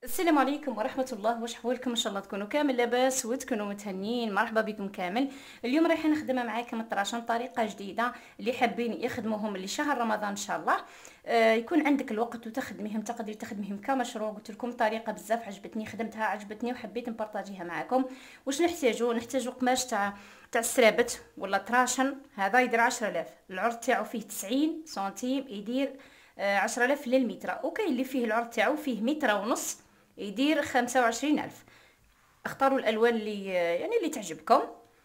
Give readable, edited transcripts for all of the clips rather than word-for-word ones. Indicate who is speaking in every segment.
Speaker 1: السلام عليكم ورحمة الله، واش حوالكم؟ ان شاء الله تكونوا كامل لاباس وتكونوا متهنين. مرحبا بكم كامل. اليوم رايحين نخدمها معاكم الطراشن طريقة جديدة اللي حابين يخدموهم لشهر رمضان ان شاء الله. يكون عندك الوقت وتخدميهم، تقدري تخدميهم كمشروع. قلت لكم طريقة بزاف عجبتني، خدمتها عجبتني وحبيت نبارطاجيها معاكم. واش نحتاجو قماش تاع السرابت ولا طراشن. هذا يدير 10000، العرض تاعو فيه 90 سنتيم، يدير 10000 للمتر. وكاين اللي فيه العرض تاعو فيه متر ونص، يدير 25 ألف. اختاروا الالوان اللي تعجبكم.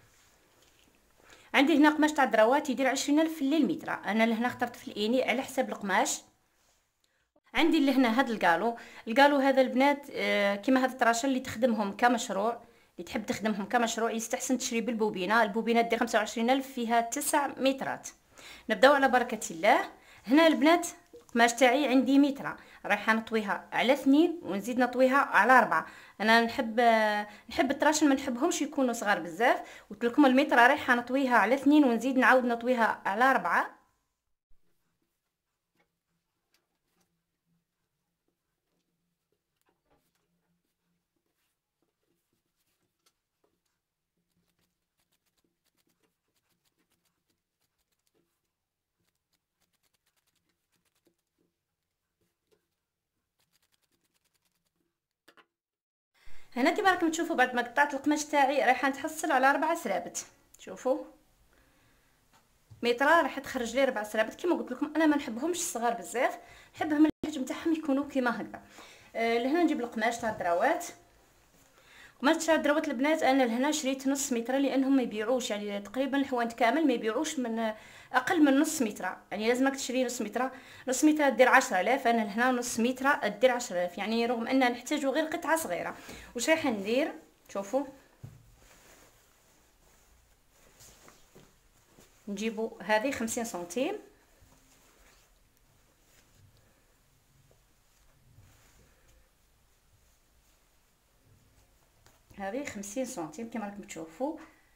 Speaker 1: عندي هنا قماش تاع الدروات يدير 20 ألف للمتر. انا لهنا اخترت في الاني على حساب القماش. عندي لهنا هاد القالو هذا البنات، كيما هاد الطراشن اللي تخدمهم كمشروع، اللي تحب تخدمهم كمشروع يستحسن تشري بالبوبينه. البوبينه دير 25 ألف، فيها 9 مترات. نبداو على بركه الله. هنا البنات القماش تاعي عندي متر، رايحه نطويها على 2 ونزيد نطويها على 4. انا نحب الطراشن ما نحبهمش يكونوا صغار بزاف. قلت لكم المتر رايحه نطويها على 2 ونزيد نعاود نطويها على 4. هنا كيما راكم تشوفوا بعد ما قطعت القماش تاعي رايحه نتحصل على 4 سرابت. شوفوا مترا راح تخرج لي 4 سرابت. كيما قلت لكم انا ما نحبهمش صغار بزاف، نحبهم الحجم تاعهم يكونوا كيما هكذا. لهنا نجيب القماش تاع الدراوات. قماش تاع الدراوات البنات انا لهنا شريت نص متر، لانهم ما يبيعوش يعني تقريبا الحوانت كامل ما يبيعوش من اقل من نص متر. يعني لازمك تشري نص متر. نص متر دير 10000، انا لهنا نص متر دير 10000، يعني رغم اننا نحتاجو غير قطعه صغيره. واش رايحه ندير؟ شوفوا نجيبو هذه 50 سنتيم، هذه 50 سنتيم كما راكم تشوفوا.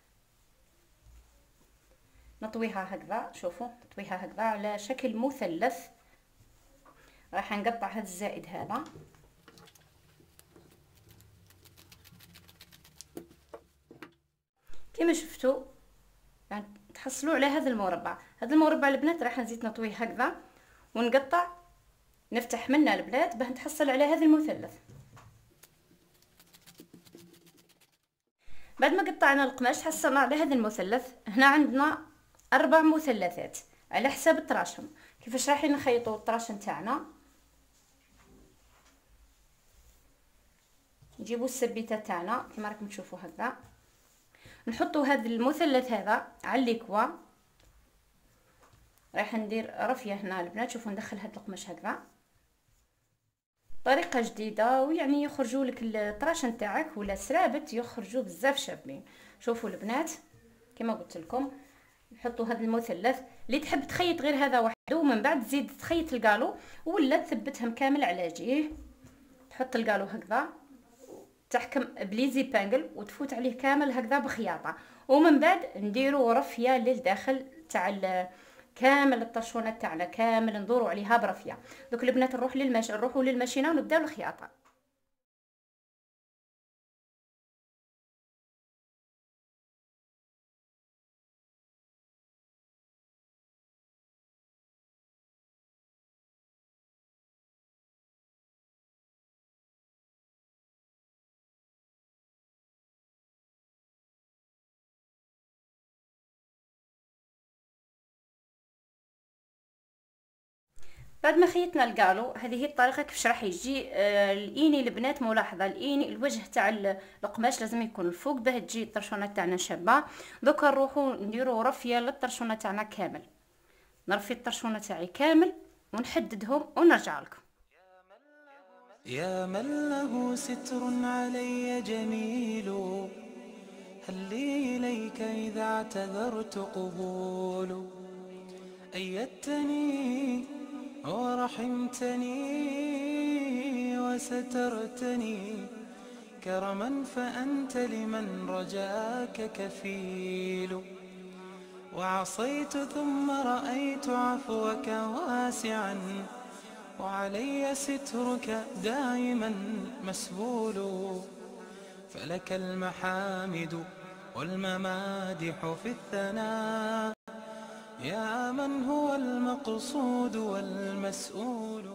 Speaker 1: نطويها هكذا، شوفوا نطويها هكذا على شكل مثلث. راح نقطع هذا الزائد هذا. كما شفتوا يعني تحصلوا على هذا المربع. هذا المربع البنات راح نزيد نطويه هكذا ونقطع، نفتح منه البنات باه نتحصل على هذا المثلث. بعد ما قطعنا القماش حصلنا على هذا المثلث. هنا عندنا 4 مثلثات على حساب الطراشن. كيفاش رايحين نخيطوا الطراشن تاعنا؟ نجيبوا السبيته تاعنا كما راكم تشوفوا هكذا، نحطوا هذا المثلث هذا على الليكوا. رايحه ندير رفيه هنا البنات. شوفوا ندخل هذا القماش هكذا، طريقه جديده ويعني يخرجوا لك الطراشن تاعك ولا سرابت يخرجوا بزاف شابين. شوفوا البنات كما قلت لكم نحطوا هذا المثلث. اللي تحب تخيط غير هذا وحده ومن بعد تزيد تخيط القالو ولا تثبتهم كامل على جهه. تحط القالو هكذا، تحكم بليزي بانجل وتفوت عليه كامل هكذا بخياطه، ومن بعد نديروا رفيه للداخل تاع كامل الطرشونه تاعنا كامل ندوروا عليها برفيه. دوك البنات نروحوا للماشينه ونبداو الخياطه. بعد ما خيطنا القالو، هذه هي الطريقه كيفاش راح يجي الاني البنات. ملاحظه الاني الوجه تاع القماش لازم يكون الفوق باه تجي الطرشونه تاعنا شابه. دوكا نروحوا نديروا رفيه للطرشونه تاعنا كامل. نرفي الطرشونه تاعي كامل ونحددهم ونرجع لكم.
Speaker 2: يا من له ستر علي جميل، هل لي إليك إذا اعتذرت قبول؟ أيدتني ورحمتني وسترتني كرما، فأنت لمن رجاك كفيل. وعصيت ثم رأيت عفوك واسعا وعلي سترك دائما مسبول، فلك المحامد والممادح في الثناء، يا من هو المقصود والمسؤول.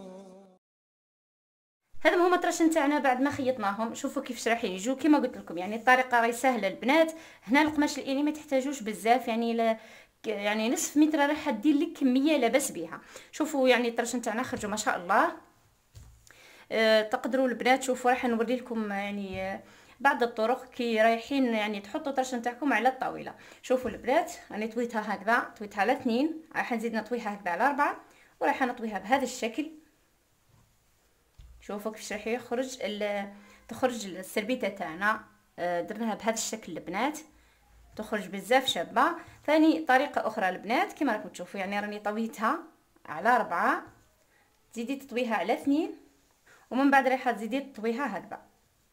Speaker 1: هذا هما الطرش نتاعنا بعد ما خيطناهم. شوفوا كيفاش راح يجوا كما قلت لكم، يعني الطريقه راهي سهله البنات. هنا القماش الاني ما تحتاجوش بزاف، يعني نصف متر راح دير لك كميه لاباس بها. شوفوا يعني الطرش نتاعنا خرجوا ما شاء الله. تقدروا البنات شوفوا راح نوري لكم يعني بعض الطرق كي رايحين يعني تحطوا الطرش نتاعكم على الطاوله. شوفوا البنات راني طويتها هكذا، طويتها على 2، راح نزيد نطويها هكذا على 4، وراح نطويها بهذا الشكل. شوفوا كيفاش راح تخرج السربيته تاعنا. درناها بهذا الشكل البنات، تخرج بزاف شابه. ثاني طريقه اخرى البنات كما راكم تشوفوا، يعني راني طويتها على 4، تزيدي تطويها على 2، ومن بعد راح تزيدي تطويها هكذا.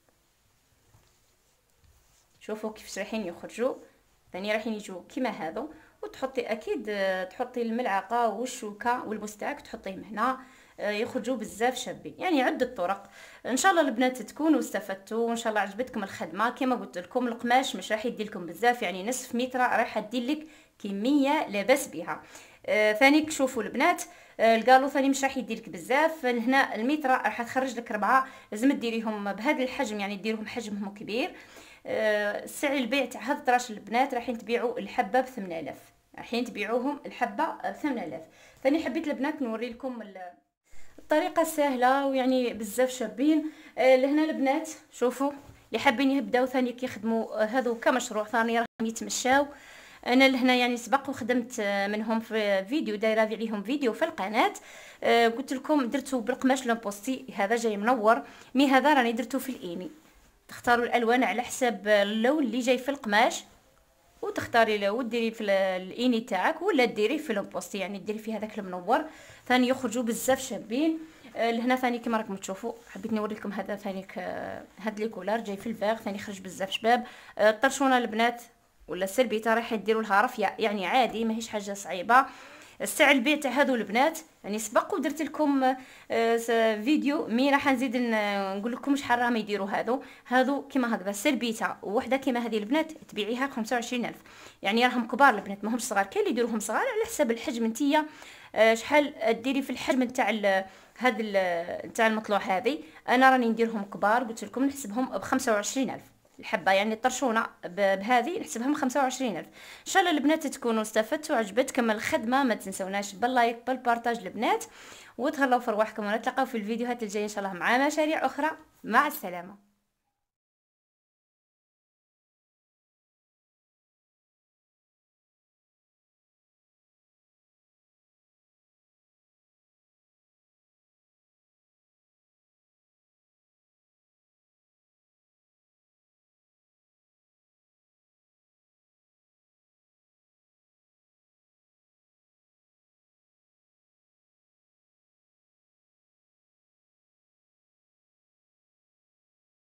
Speaker 1: شوفوا كيفاش رايحين يخرجوا. ثاني رايحين يجوا كما هذو، وتحطي اكيد تحطي الملعقه والشوكه والمستاك تحطيهم هنا، يخرجوا بزاف شابين. يعني عده طرق. ان شاء الله البنات تكونوا استفدتوا، وان شاء الله عجبتكم الخدمه. كما قلت لكم القماش مش راح يدي لكم بزاف، يعني نصف متر راح تدير لك كميه لاباس بها. ثاني شوفوا البنات القالو ثاني مش راح يدير لك بزاف. هنا المتر راح تخرج لك 4، لازم ديريهم بهذا الحجم، يعني ديرهم حجمهم كبير. سعر البيع تاع هذا الطراش البنات رايحين تبيعوا الحبه ب8000، رايحين تبيعوهم الحبه ب8000. ثاني حبيت البنات نوري لكم الطريقه سهله ويعني بزاف شابين. لهنا البنات شوفوا اللي حابين يبداو ثاني كيخدموا هذو كمشروع ثاني راهم يتمشاو. انا لهنا يعني سبق وخدمت منهم في فيديو، دايره عليهم فيديو في القناه. قلت لكم درتو بالقماش لامبوستي، هذا جاي منور، مي هذا راني درتو في الاني. تختاروا الالوان على حسب اللون اللي جاي في القماش، وتختاري له وديري في الاني تاعك، ولا ديريه في لامبوستي يعني ديري فيه هذاك المنور. ثاني يخرجوا بزاف شابين. لهنا ثاني كما راكم تشوفوا حبيت نوري لكم هذا ثاني هاد لي كولار جاي في الفاغ، ثاني خرج بزاف شباب. الطرشونه البنات ولا السربيته راح ديروا لها رفيه، يعني عادي ماهيش حاجه صعيبه. السعر البيع تاع هذو البنات يعني سبق ودرت لكم فيديو، مي راح نزيد نقول لكم شحال راهم يديروا هذو كيما هكذا سربيته وحده كيما هذه البنات تبيعيها ب 25000. يعني راهم كبار البنات ماهمش صغار، كاين اللي يديروهم صغار على حسب الحجم. نتيا شحال ديري في الحجم تاع هذا تاع المطلوع هذه. انا راني نديرهم كبار، قلت لكم نحسبهم ب 25000 الحبه، يعني الطرشونه بهذه نحسبهم 25000. ان شاء الله البنات تكونوا استفدتوا وعجبتكم الخدمه. ما تنسوناش باللايك بالبارطاج البنات، وتهلاو في رواحكم، ونتلاقاو في الفيديوهات الجايه ان شاء الله مع مشاريع اخرى. مع السلامه.